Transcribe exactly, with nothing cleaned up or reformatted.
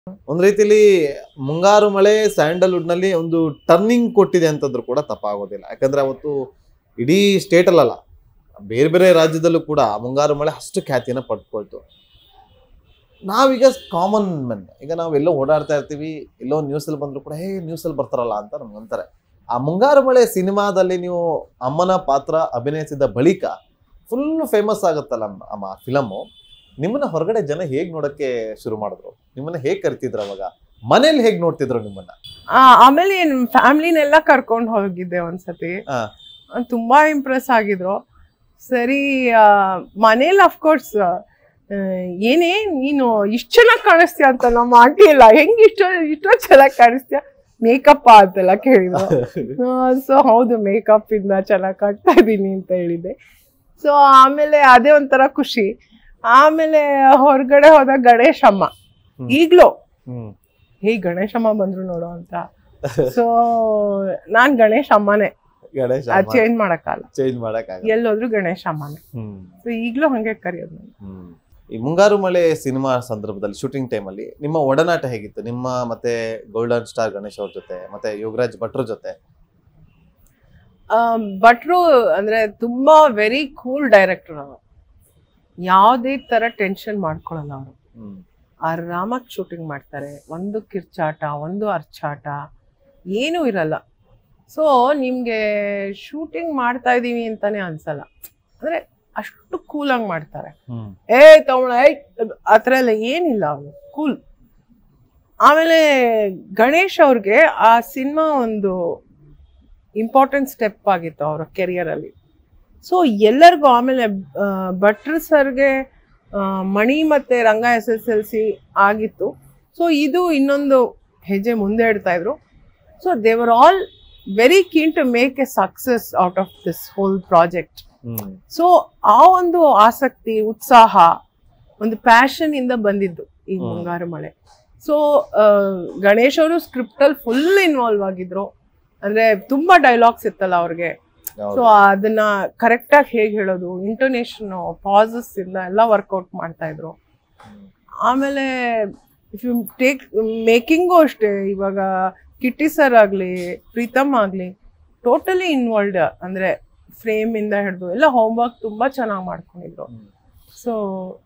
ಒಂದ್ ರೀತಿಲಿ ಮುಂಗಾರು ಮಳೆ ಸ್ಯಾಂಡಲ್ವುಡ್ ನಲ್ಲಿ ಒಂದು ಟರ್ನಿಂಗ್ ಕೊಟ್ಟಿದೆ ಅಂತಂದ್ರೂ ಕೂಡ ತಪ್ಪಾಗೋದಿಲ್ಲ. ಯಾಕಂದ್ರೆ ಅವತ್ತು ಇಡೀ ಸ್ಟೇಟ್ ಅಲ್ಲಲ್ಲ, ಬೇರೆ ಬೇರೆ ರಾಜ್ಯದಲ್ಲೂ ಕೂಡ ಮುಂಗಾರು ಮಳೆ ಅಷ್ಟು ಖ್ಯಾತಿಯನ್ನ ಪಡ್ಕೊಳ್ತು. ನಾವೀಗ ಕಾಮನ್ ಮೆನ್, ಈಗ ನಾವು ಎಲ್ಲೋ ಓಡಾಡ್ತಾ ಇರ್ತೀವಿ, ಎಲ್ಲೋ ನ್ಯೂಸ್ ಅಲ್ಲಿ ಬಂದ್ರು ಕೂಡ ಹೇ ನ್ಯೂಸ್ ಅಲ್ಲಿ ಬರ್ತಾರಲ್ಲ ಅಂತ ನಮ್ಗಂತಾರೆ. ಆ ಮುಂಗಾರು ಮಳೆ ಸಿನಿಮಾದಲ್ಲಿ ನೀವು ಅಮ್ಮನ ಪಾತ್ರ ಅಭಿನಯಿಸಿದ ಬಳಿಕ ಫುಲ್ ಫೇಮಸ್ ಆಗುತ್ತಲ್ಲ ಅಮ್ಮ ಫಿಲಮು. ನಿಮ್ಮನ್ನ ಹೊರಗಡೆ ಜನ ಹೇಗ್ ನೋಡಕ್ಕೆ ಶುರು ಮಾಡಿದ್ರು? ನಿಮ್ಮನ್ನ ಹೇಗ್ ಕರಿತಿದ್ರು ಅವಾಗ? ಮನೇಲಿ ಹೇಗ್ ನೋಡ್ತಿದ್ರು ನಿಮ್ಮನ್ನ? ಆಮೇಲೆ ಫ್ಯಾಮಿಲಿನೆಲ್ಲ ಕರ್ಕೊಂಡು ಹೋಗಿದ್ದೆ ಒಂದ್ಸತಿ. ತುಂಬಾ ಇಂಪ್ರೆಸ್ ಆಗಿದ್ರು. ಸರಿ, ಮನೇಲಿ ಅಫ್ಕೋರ್ಸ್ ಏನೇ ನೀನು ಇಷ್ಟು ಚೆನ್ನಾಗಿ ಕಾಣಿಸ್ತೀಯ ಅಂತ ನಮ್ಮ ಆಂಟಿ ಎಲ್ಲ ಹೆಂಗ್ ಇಷ್ಟ ಇಷ್ಟೊಂದು ಚೆನ್ನಾಗಿ ಕಾಣಿಸ್ತೀಯ, ಮೇಕಪ್ ಅಂತೆಲ್ಲ ಕೇಳಿದ್ರು. ಸೊ ಹೌದು, ಮೇಕಪ್ ಇಂದ ಚೆನ್ನಾಗಿ ಕಾಣ್ತಾ ಇದ್ದೀನಿ ಅಂತ ಹೇಳಿದೆ. ಸೊ ಆಮೇಲೆ ಅದೇ ಒಂಥರ ಖುಷಿ. ಆಮೇಲೆ ಹೊರಗಡೆ ಹೋದ ಗಣೇಶ್ ಅಮ್ಮ ಈಗ್ಲೂ ಹೇ ಗಣೇಶ್ ಅಮ್ಮ ಬಂದ್ರು ನೋಡು ಅಂತ. ಸೊ ನಾನ್ ಗಣೇಶ್ ಅಮ್ಮನೇ, ಚೇಂಜ್ ಮಾಡಕ್ಕಾಗಲ್ಲ, ಚೇಂಜ್ ಮಾಡಕ್ಕಾಗಲ್ಲ, ಎಲ್ಲೋದ್ರು ಗಣೇಶ್ ಅಮ್ಮನೇ. ಸೊ ಈಗ್ಲೂ ಹಂಗೆ ಕರೆಯೋದು. ಈ ಮುಂಗಾರು ಮಳೆ ಸಿನಿಮಾ ಸಂದರ್ಭದಲ್ಲಿ ಶೂಟಿಂಗ್ ಟೈಮ್ ಅಲ್ಲಿ ನಿಮ್ಮ ಒಡನಾಟ ಹೇಗಿತ್ತು? ನಿಮ್ಮ ಮತ್ತೆ ಗೋಲ್ಡನ್ ಸ್ಟಾರ್ ಗಣೇಶ್ ಅವ್ರ ಜೊತೆ ಮತ್ತೆ ಯೋಗರಾಜ್ ಭಟ್ರ ಜೊತೆ? ಭಟ್ರು ಅಂದ್ರೆ ತುಂಬಾ ವೆರಿ ಕೂಲ್ ಡೈರೆಕ್ಟರ್. ಅವರು ಯಾವುದೇ ತರ ಟೆನ್ಷನ್ ಮಾಡ್ಕೊಳಲ್ಲ. ಅವರು ಆರಾಮಾಗಿ ಶೂಟಿಂಗ್ ಮಾಡ್ತಾರೆ. ಒಂದು ಕಿರ್ಚಾಟ, ಒಂದು ಅರ್ಚಾಟ ಏನೂ ಇರಲ್ಲ. ಸೊ ನಿಮ್ಗೆ ಶೂಟಿಂಗ್ ಮಾಡ್ತಾ ಇದೀವಿ ಅಂತಾನೆ ಅನ್ಸಲ್ಲ. ಅಂದ್ರೆ ಅಷ್ಟು ಕೂಲಾಗಿ ಮಾಡ್ತಾರೆ. ಏ ತಗೊಳ ಆತರ ಎಲ್ಲ ಏನಿಲ್ಲ, ಅವರು ಕೂಲ್. ಆಮೇಲೆ ಗಣೇಶ್ ಅವ್ರಿಗೆ ಆ ಸಿನಿಮಾ ಒಂದು ಇಂಪಾರ್ಟೆಂಟ್ ಸ್ಟೆಪ್ ಆಗಿತ್ತು ಅವರ ಕೆರಿಯರ್ ಅಲ್ಲಿ. ಸೊ ಎಲ್ಲರಿಗೂ ಆಮೇಲೆ ಭಟ್ರ ಸರ್ಗೆ ಮಣಿ ಮತ್ತೆ Ranga S S L C ಆಗಿತ್ತು. ಸೊ ಇದು ಇನ್ನೊಂದು ಹೆಜ್ಜೆ ಮುಂದೆ ಇಡ್ತಾ ಇದ್ರು. So they were all very keen to make a success out of this whole project. So ಆ ಒಂದು ಆಸಕ್ತಿ, ಉತ್ಸಾಹ, ಒಂದು ಪ್ಯಾಷನ್ ಇಂದ ಬಂದಿದ್ದು ಈ ಮುಂಗಾರು ಮಳೆ. ಸೊ ಗಣೇಶ್ ಅವರು ಸ್ಕ್ರಿಪ್ಟ್ ಅಲ್ಲಿ ಫುಲ್ ಇನ್ವಾಲ್ವ್ ಆಗಿದ್ರು. ಅಂದ್ರೆ ತುಂಬಾ ಡೈಲಾಗ್ಸ್ ಇತ್ತಲ್ಲ ಅವ್ರಿಗೆ. ಸೊ ಅದನ್ನ ಕರೆಕ್ಟ್ ಆಗಿ ಹೇಗೆ ಹೇಳೋದು, ಇಂಟೋನೇಷನ್, ಪಾಸಸ್ ಇಂದ ಎಲ್ಲ ವರ್ಕೌಟ್ ಮಾಡ್ತಾ ಇದ್ರು. ಆಮೇಲೆ ಇಫ್ ಯು ಟೇಕ್ ಮೇಕಿಂಗು ಅಷ್ಟೇ. ಇವಾಗ ಕಿಟ್ಟಿ ಸರ್ ಆಗ್ಲಿ, ಪ್ರೀತಮ್ ಆಗ್ಲಿ, ಟೋಟಲಿ ಇನ್ವಾಲ್ವ್ಡ್. ಅಂದ್ರೆ ಫ್ರೇಮ್ ಇಂದ ಹಿಡಿದು ಎಲ್ಲ ಹೋಮ್ ವರ್ಕ್ ತುಂಬಾ ಚೆನ್ನಾಗಿ ಮಾಡ್ಕೊಂಡಿದ್ರು. ಸೊ